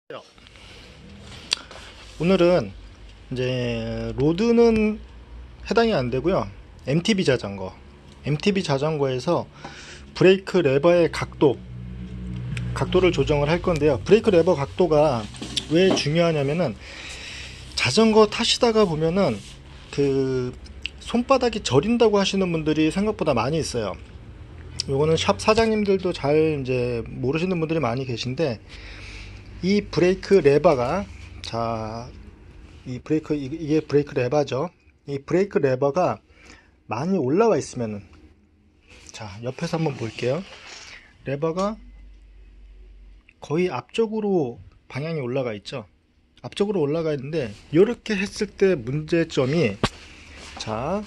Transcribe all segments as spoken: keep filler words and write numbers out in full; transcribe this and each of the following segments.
오늘은 이제 로드는 해당이 안 되고요. 엠티비 자전거, 엠티비 자전거에서 브레이크 레버의 각도, 각도를 조정을 할 건데요. 브레이크 레버 각도가 왜 중요하냐면은 자전거 타시다가 보면은 그 손바닥이 저린다고 하시는 분들이 생각보다 많이 있어요. 요거는 샵 사장님들도 잘 이제 모르시는 분들이 많이 계신데, 이 브레이크 레버가, 자, 이 브레이크, 이게 브레이크 레버죠. 이 브레이크 레버가 많이 올라와 있으면은, 자, 옆에서 한번 볼게요. 레버가 거의 앞쪽으로 방향이 올라가 있죠. 앞쪽으로 올라가 있는데, 이렇게 했을 때 문제점이, 자,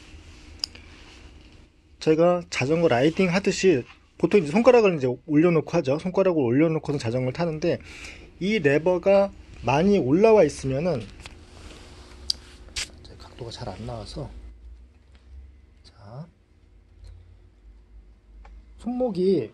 제가 자전거 라이딩 하듯이 보통 이제 손가락을 이제 올려놓고 하죠. 손가락을 올려놓고서 자전거를 타는데, 이 레버가 많이 올라와 있으면은, 각도가 잘 안 나와서, 자, 손목이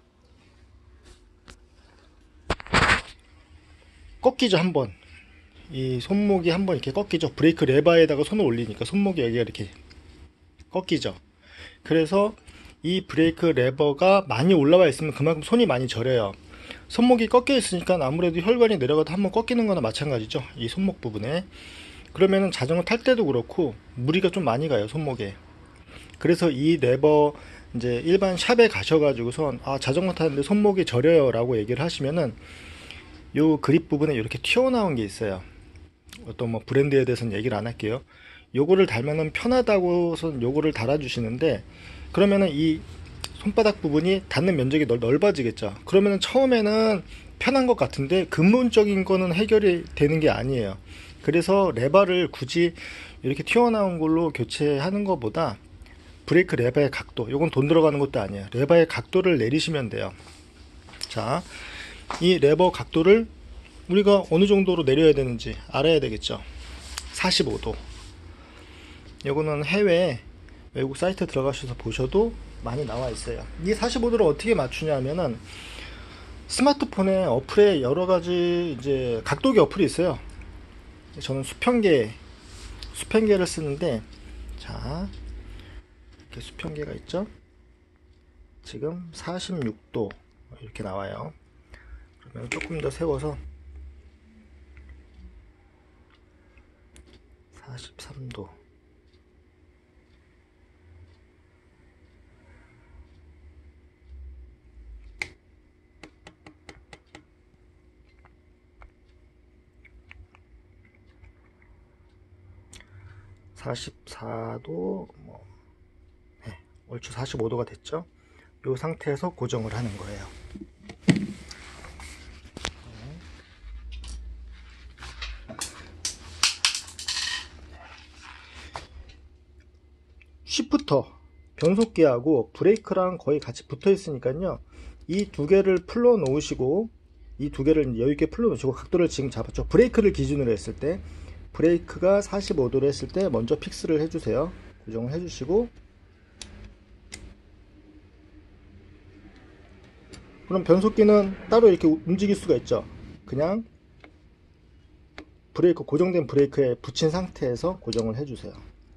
꺾이죠. 한번 이 손목이 한번 이렇게 꺾이죠. 브레이크 레버에다가 손을 올리니까 손목이 여기가 이렇게 꺾이죠. 그래서 이 브레이크 레버가 많이 올라와 있으면 그만큼 손이 많이 저려요. 손목이 꺾여 있으니까 아무래도 혈관이 내려가도 한번 꺾이는 거나 마찬가지죠. 이 손목 부분에. 그러면은 자전거 탈 때도 그렇고 무리가 좀 많이 가요, 손목에. 그래서 이 레버, 이제 일반 샵에 가셔가지고선 아, 자전거 타는데 손목이 저려요 라고 얘기를 하시면은, 요 그립 부분에 이렇게 튀어나온 게 있어요. 어떤 뭐 브랜드에 대해서는 얘기를 안 할게요. 요거를 달면은 편하다고선 요거를 달아주시는데, 그러면은 이 손바닥 부분이 닿는 면적이 넓, 넓어지겠죠. 그러면은 처음에는 편한 것 같은데 근본적인 거는 해결이 되는 게 아니에요. 그래서 레버를 굳이 이렇게 튀어나온 걸로 교체하는 것보다 브레이크 레버의 각도, 요건 돈 들어가는 것도 아니에요. 레버의 각도를 내리시면 돼요. 자, 이 레버 각도를 우리가 어느 정도로 내려야 되는지 알아야 되겠죠. 사십오 도. 요거는 해외 외국 사이트 들어가셔서 보셔도 많이 나와 있어요. 이 사십오 도를 어떻게 맞추냐면은 스마트폰에 어플에 여러 가지 이제 각도기 어플이 있어요. 저는 수평계 수평계를 쓰는데, 자, 이렇게 수평계가 있죠. 지금 사십육 도 이렇게 나와요. 그러면 조금 더 세워서 사십삼 도, 사십사 도, 뭐, 네, 얼추 사십오 도가 됐죠. 이 상태에서 고정을 하는 거예요. 시프터, 변속기하고 브레이크랑 거의 같이 붙어 있으니까요. 이 두 개를 풀러 놓으시고, 이 두 개를 여유있게 풀러 놓으시고, 각도를 지금 잡았죠. 브레이크를 기준으로 했을 때, 브레이크가 사십오 도로 했을 때 먼저 픽스를 해주세요. 고정을 해주시고, 그럼 변속기는 따로 이렇게 움직일 수가 있죠. 그냥 브레이크, 고정된 브레이크에 붙인 상태에서 고정을 해주세요.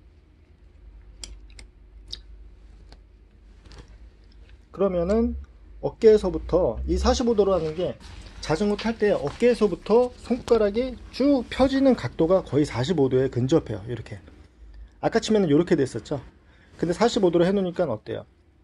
그러면은 어깨에서부터, 이 사십오 도라는 게 자전거 탈 때 어깨에서부터 손가락이 쭉 펴지는 각도가 거의 사십오 도에 근접해요. 이렇게. 아까 치면은 이렇게 됐었죠. 근데 사십오 도로 해놓으니까 어때요?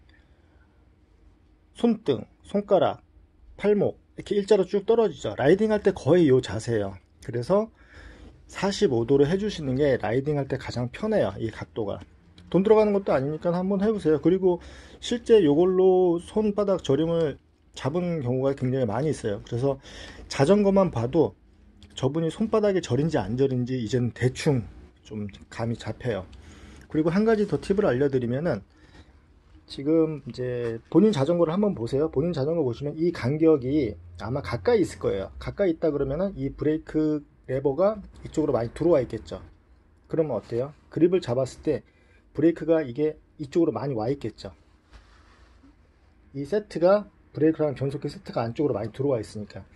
손등, 손가락, 팔목 이렇게 일자로 쭉 떨어지죠. 라이딩 할 때 거의 이 자세예요. 그래서 사십오 도로 해주시는 게 라이딩 할 때 가장 편해요. 이 각도가. 돈 들어가는 것도 아니니까 한번 해보세요. 그리고 실제 이걸로 손바닥 저림을 잡은 경우가 굉장히 많이 있어요. 그래서 자전거만 봐도 저분이 손바닥이 저린지 안 저린지 이제는 대충 좀 감이 잡혀요. 그리고 한 가지 더 팁을 알려드리면은, 지금 이제 본인 자전거를 한번 보세요. 본인 자전거 보시면 이 간격이 아마 가까이 있을 거예요. 가까이 있다 그러면은 이 브레이크 레버가 이쪽으로 많이 들어와 있겠죠. 그러면 어때요? 그립을 잡았을 때 브레이크가 이게 이쪽으로 많이 와 있겠죠. 이 세트가, 브레이크랑 변속기 세트가 안쪽으로 많이 들어와 있으니까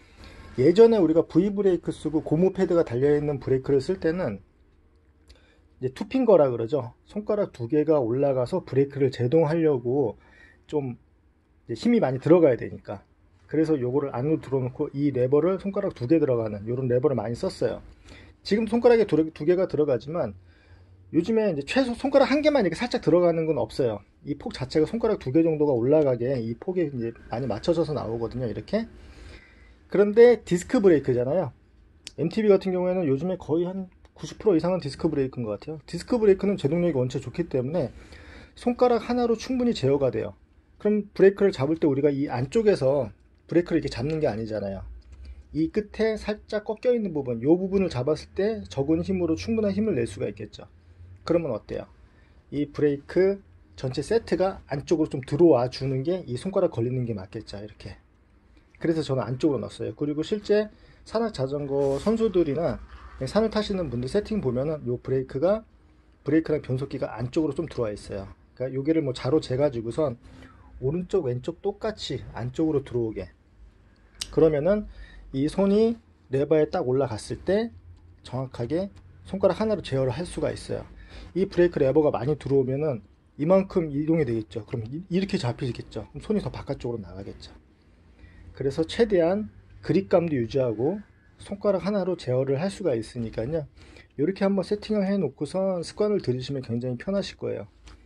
예전에 우리가 V 브레이크 쓰고 고무 패드가 달려있는 브레이크를 쓸 때는 이제 투핑거라 그러죠. 손가락 두 개가 올라가서 브레이크를 제동하려고 좀 힘이 많이 들어가야 되니까. 그래서 요거를 안으로 들어놓고 이 레버를 손가락 두 개 들어가는 요런 레버를 많이 썼어요. 지금 손가락에 두, 두 개가 들어가지만 요즘에 이제 최소 손가락 한 개만 이렇게 살짝 들어가는 건 없어요. 이 폭 자체가 손가락 두 개 정도가 올라가게 이 폭이 이제 많이 맞춰져서 나오거든요. 이렇게. 그런데 디스크 브레이크잖아요. 엠티비 같은 경우에는 요즘에 거의 한 구십 퍼센트 이상은 디스크 브레이크인 것 같아요. 디스크 브레이크는 제동력이 원체 좋기 때문에 손가락 하나로 충분히 제어가 돼요. 그럼 브레이크를 잡을 때 우리가 이 안쪽에서 브레이크를 이렇게 잡는 게 아니잖아요. 이 끝에 살짝 꺾여 있는 부분, 이 부분을 잡았을 때 적은 힘으로 충분한 힘을 낼 수가 있겠죠. 그러면 어때요? 이 브레이크 전체 세트가 안쪽으로 좀 들어와 주는 게 이 손가락 걸리는 게 맞겠죠. 이렇게. 그래서 저는 안쪽으로 넣었어요. 그리고 실제 산악 자전거 선수들이나 산을 타시는 분들 세팅 보면은 요 브레이크가 브레이크랑 변속기가 안쪽으로 좀 들어와 있어요. 그러니까 요게를 뭐 자로 재가지고선 오른쪽 왼쪽 똑같이 안쪽으로 들어오게, 그러면은 이 손이 레버에 딱 올라갔을 때 정확하게 손가락 하나로 제어를 할 수가 있어요. 이 브레이크 레버가 많이 들어오면은 이만큼 이동이 되겠죠. 그럼 이렇게 잡히겠죠. 그럼 손이 더 바깥쪽으로 나가겠죠. 그래서 최대한 그립감도 유지하고 손가락 하나로 제어를 할 수가 있으니까요. 이렇게 한번 세팅을 해 놓고선 습관을 들이시면 굉장히 편하실 거예요.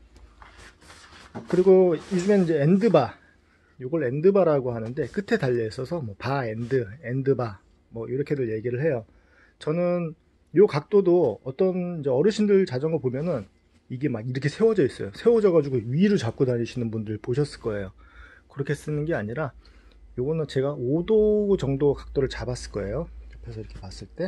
그리고 요즘엔 이제 엔드바, 이걸 엔드바라고 하는데 끝에 달려 있어서 뭐 바 엔드, 엔드바 뭐 이렇게들 얘기를 해요. 저는 요 각도도 어떤 이제 어르신들 자전거 보면은 이게 막 이렇게 세워져 있어요. 세워져 가지고 위를 잡고 다니시는 분들 보셨을 거예요. 그렇게 쓰는 게 아니라 요거는 제가 오 도 정도 각도를 잡았을 거예요. 옆에서 이렇게 봤을 때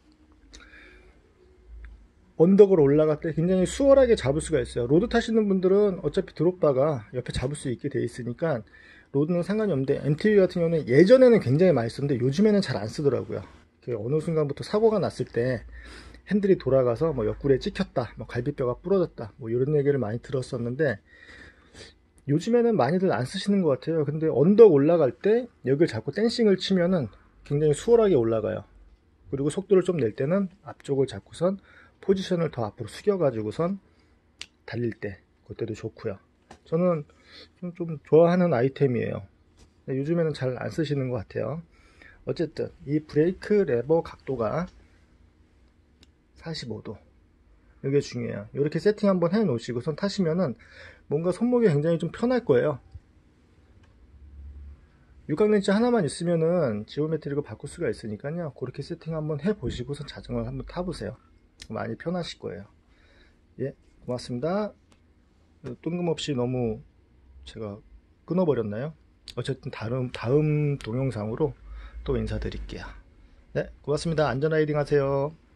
언덕을 올라갈 때 굉장히 수월하게 잡을 수가 있어요. 로드 타시는 분들은 어차피 드롭바가 옆에 잡을 수 있게 돼 있으니까 로드는 상관이 없는데 엠티비 같은 경우는 예전에는 굉장히 많이 쓰는데 요즘에는 잘 안 쓰더라고요. 어느 순간부터 사고가 났을 때 핸들이 돌아가서 뭐 옆구리에 찍혔다, 뭐 갈비뼈가 부러졌다, 뭐 이런 얘기를 많이 들었었는데 요즘에는 많이들 안 쓰시는 것 같아요. 근데 언덕 올라갈 때 여기를 잡고 댄싱을 치면은 굉장히 수월하게 올라가요. 그리고 속도를 좀 낼 때는 앞쪽을 잡고선 포지션을 더 앞으로 숙여 가지고선 달릴 때 그때도 좋고요. 저는 좀, 좀 좋아하는 아이템이에요. 요즘에는 잘 안 쓰시는 것 같아요. 어쨌든 이 브레이크 레버 각도가 사십오 도, 이게 중요해요. 이렇게 세팅 한번 해 놓으시고선 타시면은 뭔가 손목이 굉장히 좀 편할 거예요. 육각렌치 하나만 있으면은 지오메트리로 바꿀 수가 있으니까요. 그렇게 세팅 한번 해 보시고선 자전거를 한번 타보세요. 많이 편하실 거예요. 예, 고맙습니다. 뜬금없이 너무 제가 끊어버렸나요? 어쨌든 다음, 다음 동영상으로 또 인사드릴게요. 네, 고맙습니다. 안전 라이딩 하세요.